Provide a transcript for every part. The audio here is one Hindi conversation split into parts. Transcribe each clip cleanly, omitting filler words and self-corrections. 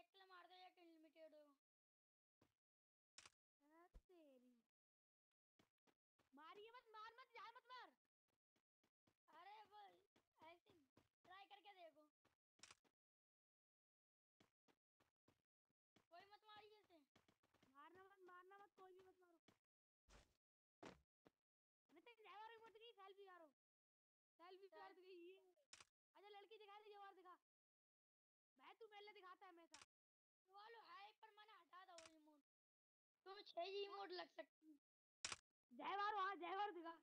एक किल मार दो या कि लिमिटेड हो। तेरी मारिए मत, मार मत, जाए मत मार। अरे वो ऐसे ट्राई करके देखो, कोई मत मारिए इसे। मारना मत, मारना मत, कोई भी मत मारो। नितिन जयवार मत की सेल्फी यारो, सेल्फी कर गई ये। अच्छा लड़की दिखा दे, जवार दिखा भाई, तू पहले दिखाता है हमेशा। वालो हाय पर मैंने हटा दो वो इमोट, तुम 6 ही इमोट लग सकती है। जयवार, हाँ जयवार दिखा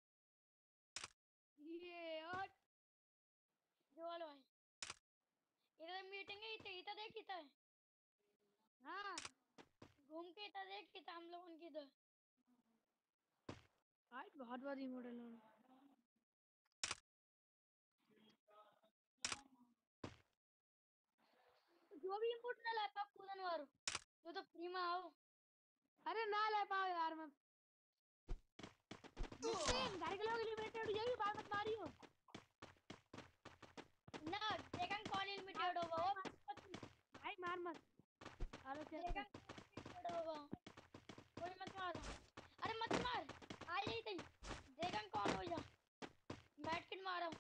ये। और जो वालो भाई इधर मीटिंग है, इधर इधर देख, इधर हाँ घूम के इधर देख, इधर हम लोगों की इधर। आज बहुत बड़ी मॉडल है। जो भी इनपुट ना ला पाओ कूदन मारो, जो तो फ्री में आओ। अरे ना ले पाओ यार मैं। नितिन घर के लोग लिमिटेड हो जाएगी, बात मत मारियो ना ड्रैगन कौन मार, लिमिटेड होगा भाई वो मार, भाई मार मत। हेलो ड्रैगन चेस्टर, कौन लिमिटेड होगा, कोई मत मारो। अरे मत मार, आ जाई तई ड्रैगन कौन हो जा, बैट किट मारो।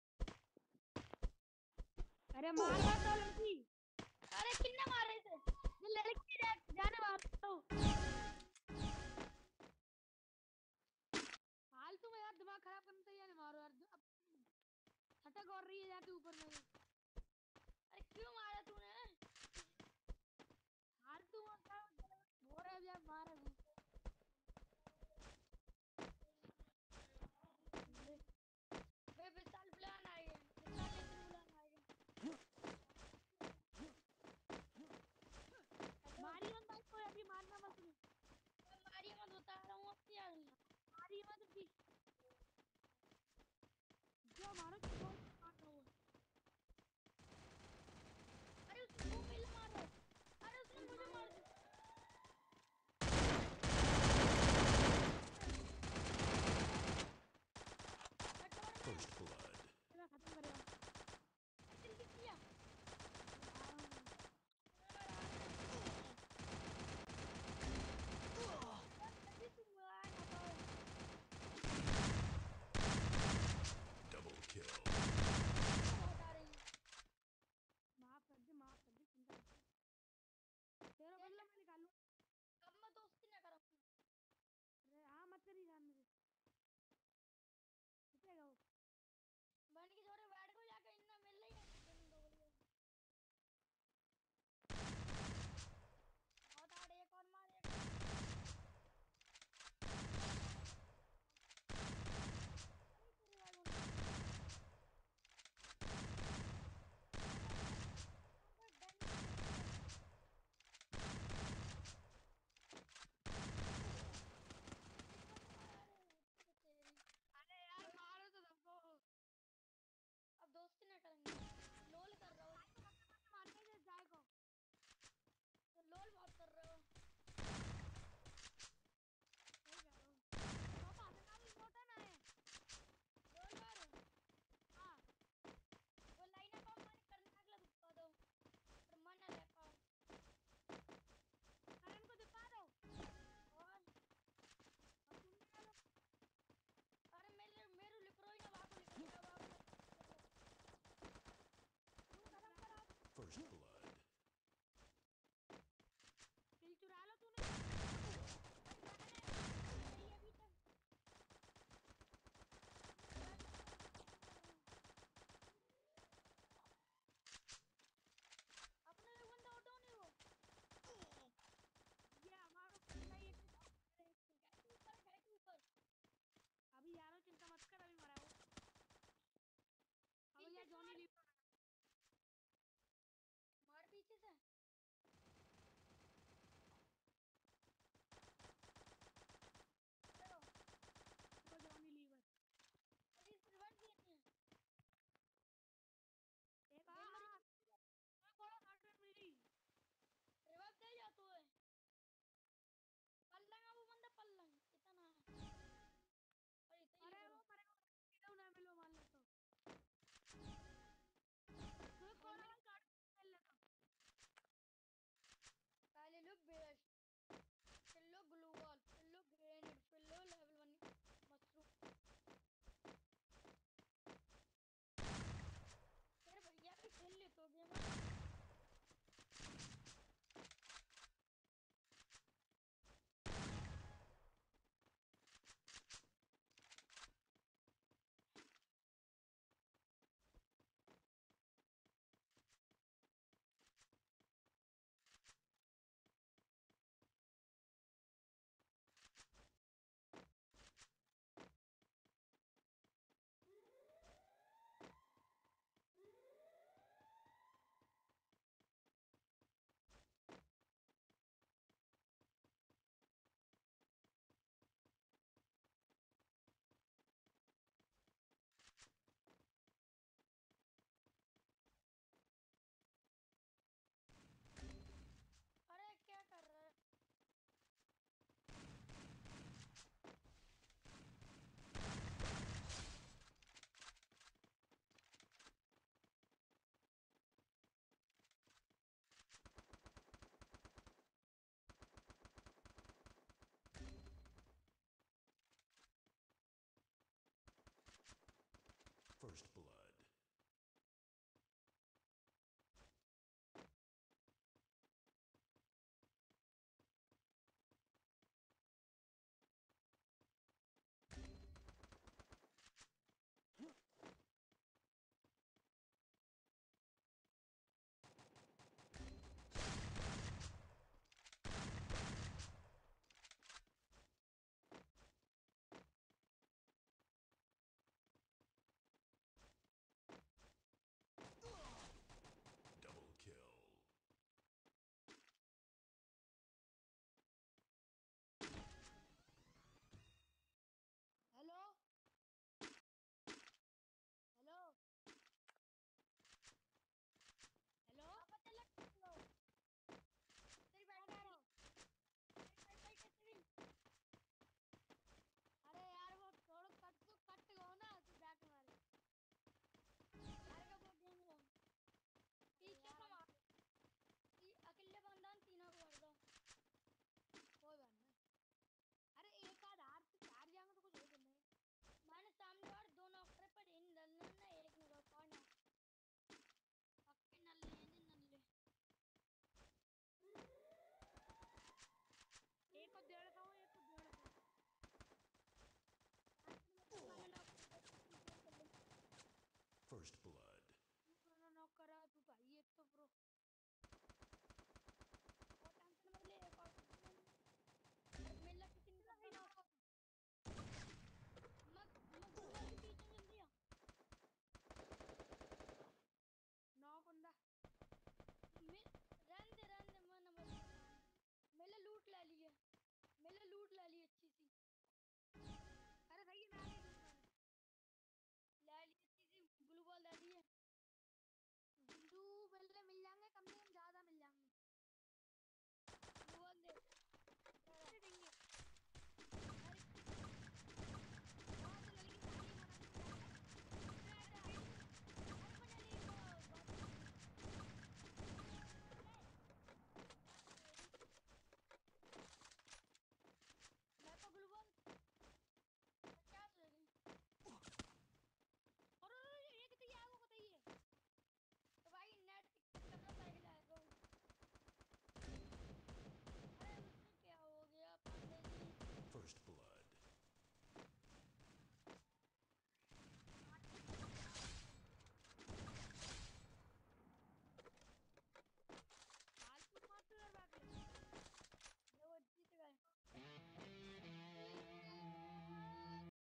अरे मार मत तो लड़की, अरे किन्ने मारे इसे। ये लड़की जाने मारो। फालतू में यार दिमाग खराब करने से यार मारो यार। अब छटक और रही है जाके ऊपर में। अरे क्यों मारा तूने। फालतू हो रहा है यार, मार अभी। वे विशाल बुलान आएंगे, विशाल नितिन बुलान आएंगे। हेलो मारी मत भाई, कोई अभी मारना मत उन्हें। मैं मारिए मत बता रहा हूँ अब यार। मारी मत अभी, जो मारो जो मारना हो। अरे उसको पहले मारो, अरे उसने मुझे मार दिया। First blood. चलो खत्म करेगा। जल्दी किया। जल्दी तुम आना पाओ। Double kill. बहुत आ रही है। माफ कर दे चिंता मत कर। तेरा बदला मैं निकाल लूँ। अब मैं दोस्ती ना करूँगा। अरे हाँ मत करी जान मुझे, कितने वो बन की जोरे बैठ को जाके इतना मिल रही है गेमिंग तो बढ़िया। बहुत आ रही है, कौन मारे अरे तेरे भाई बोल लूट ले ली है।